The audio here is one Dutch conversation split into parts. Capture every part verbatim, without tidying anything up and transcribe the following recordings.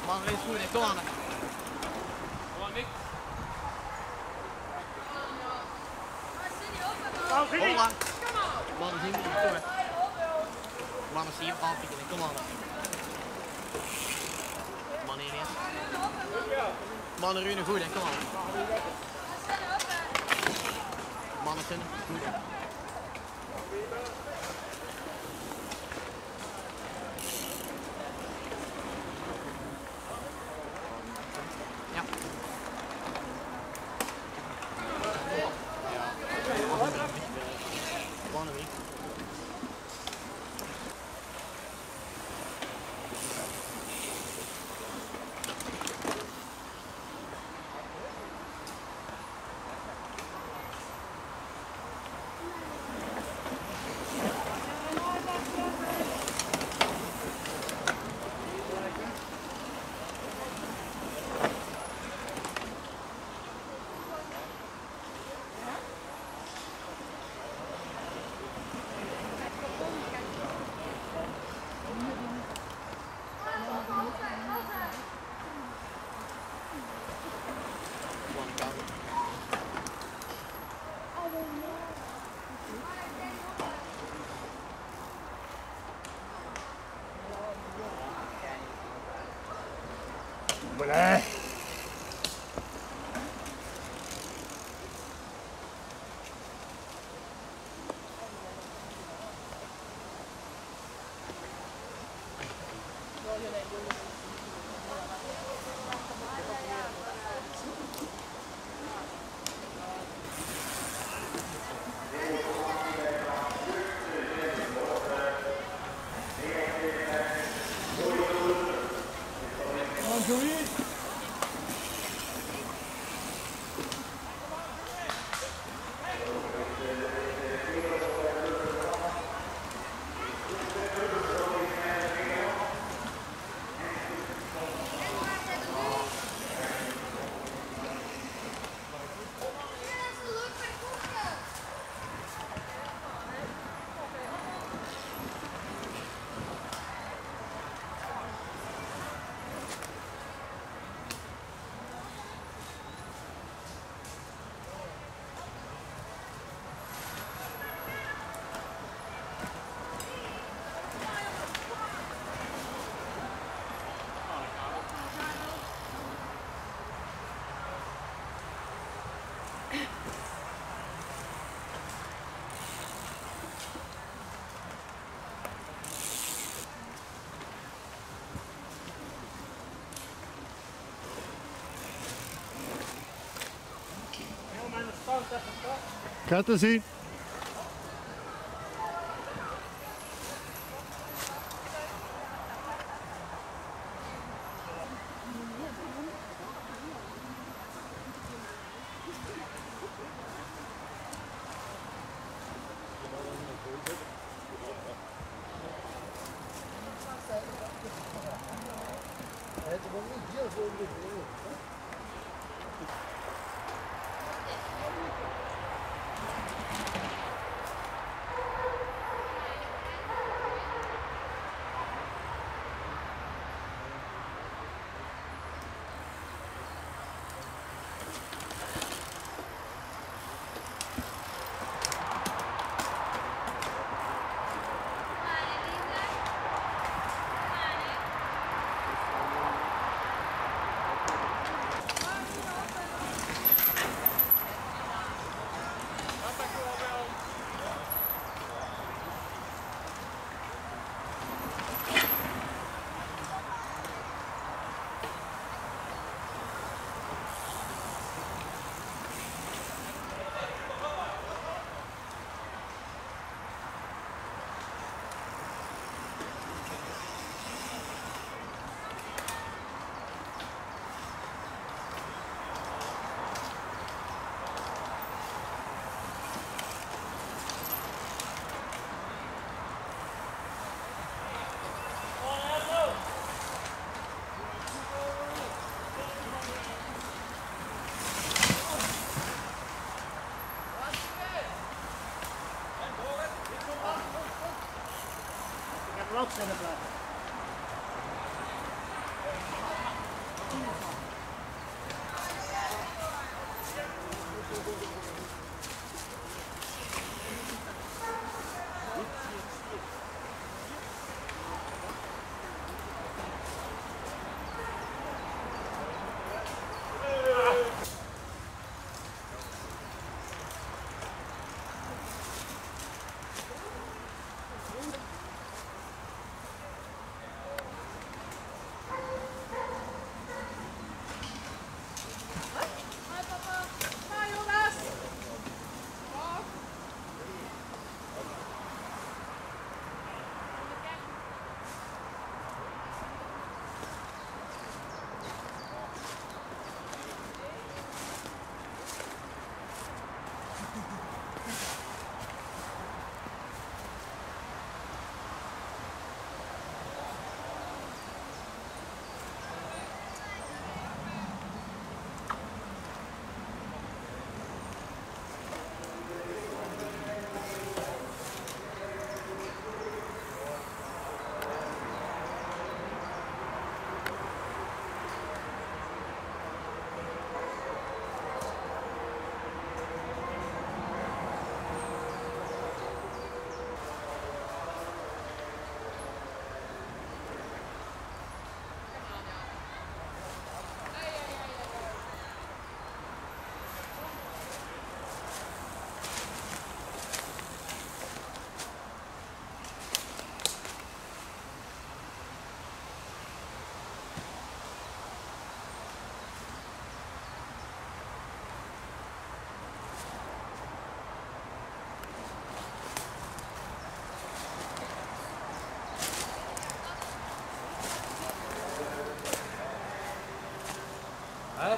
Man, race goed, kom aan. Kom aan, Nick. Hola. Mannen zien me, kom maar. Mannen zien me, afpikken, kom aan. Mannen hier eerst. Mannen ruinen goed, kom aan. Mannen zijn goed. Ja. Mannen wie? Boleh. Gaat te zien. Het is wel niet heel veel. Hè?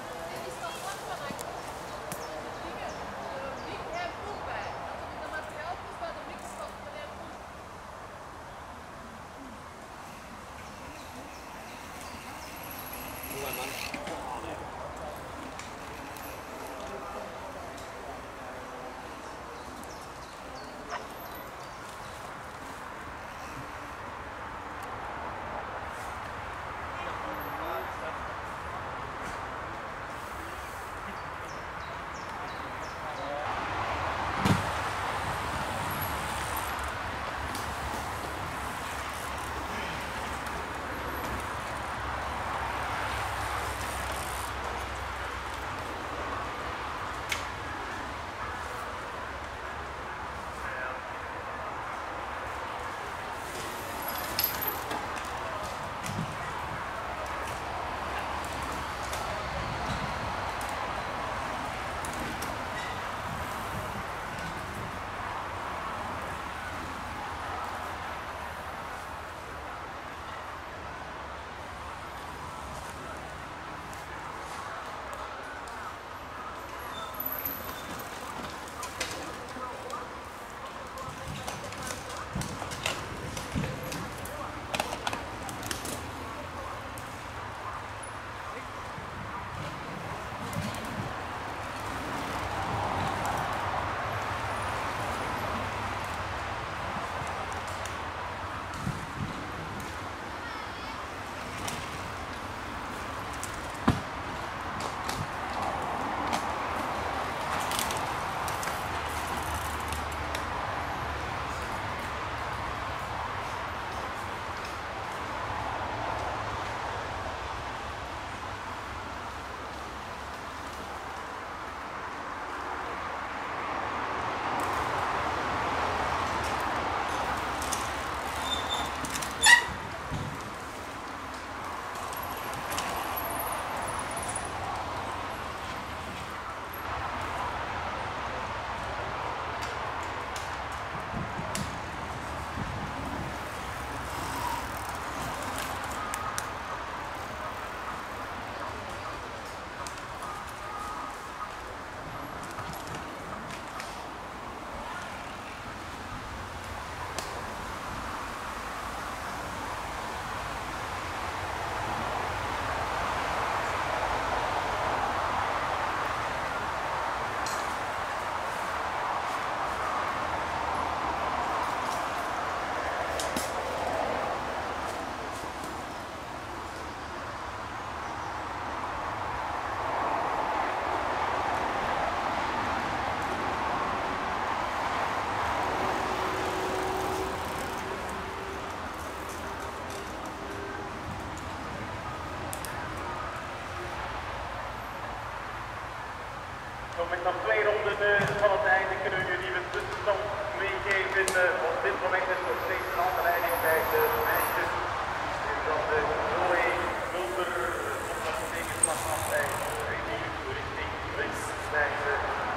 Zo met nog twee ronden uh, van het einde kunnen we jullie de tussenstand meegeven. Uh, op dit moment is nog steeds een andere leiding bij de meisjes. En dan de Zoe Mulder op nog een tegenslag af bij Remy richting links bij de,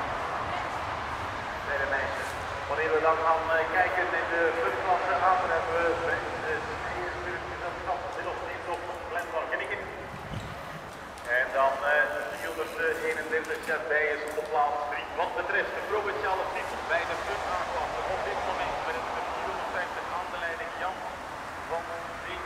bij de meisjes. Wanneer we dan gaan uh, kijken in de clubklasse aan, dan hebben we bij de eerste gezelschap nog steeds op Glenn van Genikken. En dan uh, de Julders uh, eenendertig bij is op plaats drie. Wat betreft de provinciale titel bij de club aanklasse op dit moment met het vierhonderdvijftig aan de leiding Jan van Dien.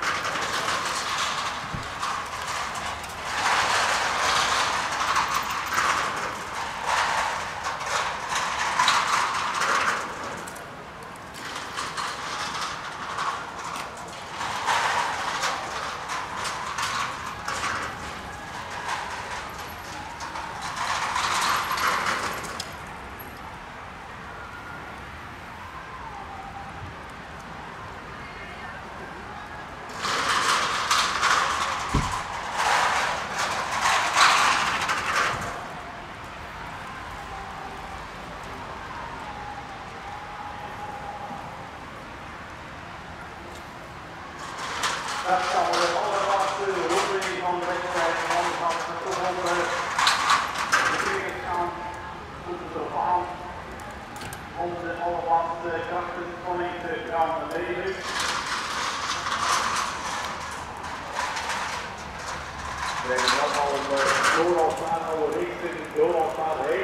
zijn allemaal Donald Mano richting Donald Mano heen.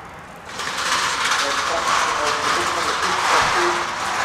En straks op de hoek van de fietsparcours.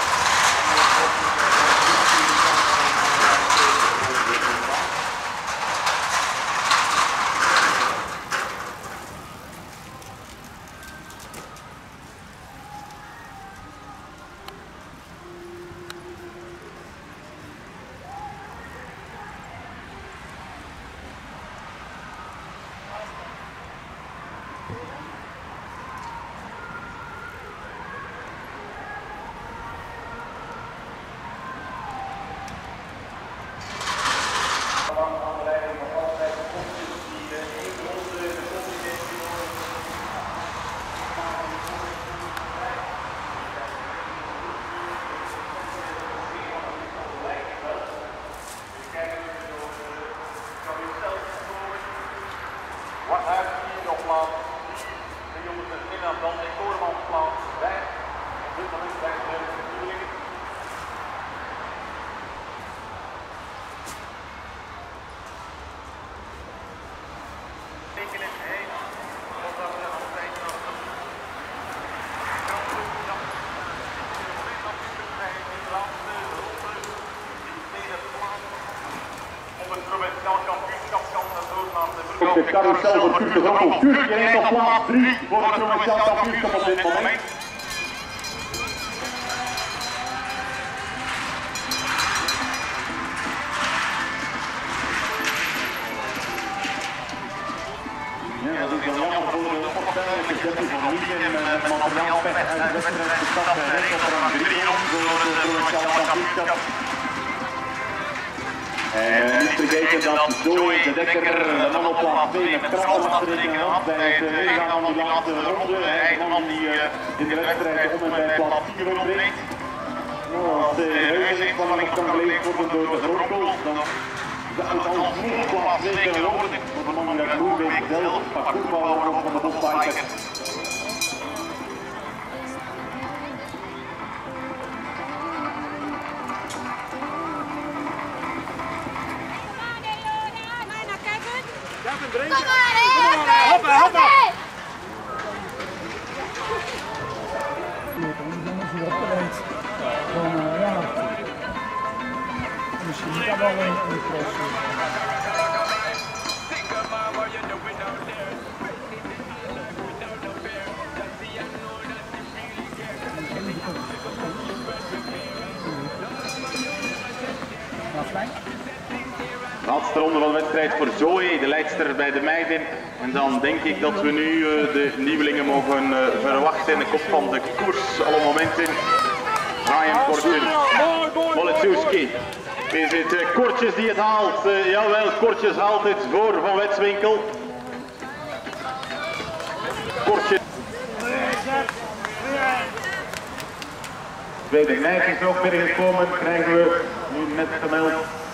Wat uit hier op plaats, de jongens met Nina dan in Koormans plaats bij, op dit moment bij de bedoelingen. Tekenen heen, totdat we nog steeds nog de kranten, dat is bij die laatste ronde, die tweede plaats op het provinciaal kampioenschap kan dat doorgaan. Op de carousel voor Tuurtje Rommel. Tuurtje rijdt op plaats drie voor het provinciaal kampioenschap op dit moment. Ja, dat is wel jammer voor de opstelling. Ik heb het van München met materiaal pech uit de wedstrijd gestapt. Hij rijdt op rang drie rond voor het provinciaal kampioenschap. En niet vergeten dat Zoe de Dekker de man op plaats twee met krachten achterin had bij het ingaan van die laatste ronde. Hij is de man die in de wedstrijd om en bij plaats vier rondreed. Als de Heuveling van de kan geleefd worden door de Grootkool, dan zou het al niet plaats zeker worden. Voor de man die uit Moerbeek zelf parcoursbouwer van de Bosbiker. Kom maar, hè! Hoppa, hoppa! Misschien kan wel een cross. Laatste ronde van de wedstrijd voor Zoe, de leidster bij de meiden. En dan denk ik dat we nu uh, de nieuwelingen mogen uh, verwachten in de kop van de koers. Alle momenten. Ryan Kortjes, Molitsuski. Is het uh, Kortjes die het haalt? Uh, jawel, Kortjes haalt het voor Van Wetswinkel. Kortjes. Tweede meisje is ook weer gekomen, krijgen we nu net gemeld.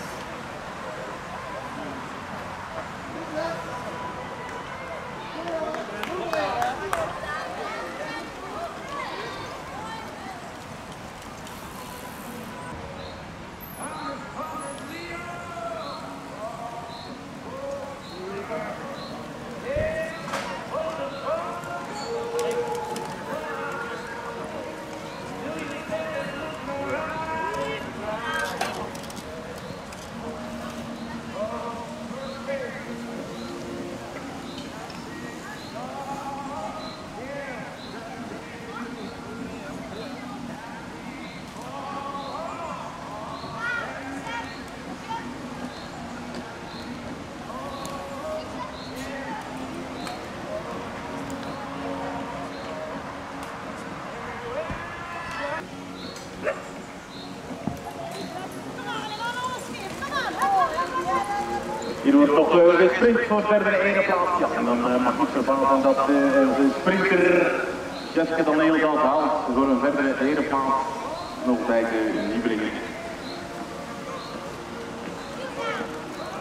Hier wordt nog uh, gesprint voor verdere ene plaats. Ja, en dan uh, mag niet verbazen dat uh, de sprinter Jessica Daniel dat haalt voor een verdere ene plaats nog bij de nieuwelingen.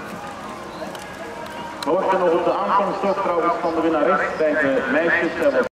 We wachten nog op de aankomst trouwens van de winnares bij de meisjes.